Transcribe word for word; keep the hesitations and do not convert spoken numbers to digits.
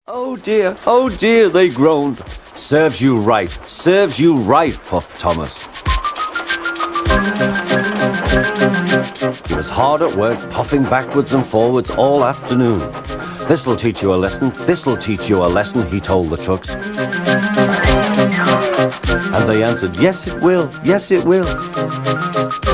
Oh dear, oh dear, they groaned. Serves you right, serves you right, puffed Thomas. He was hard at work, puffing backwards and forwards all afternoon. This'll teach you a lesson, this'll teach you a lesson, he told the trucks. And they answered, yes it will, yes it will.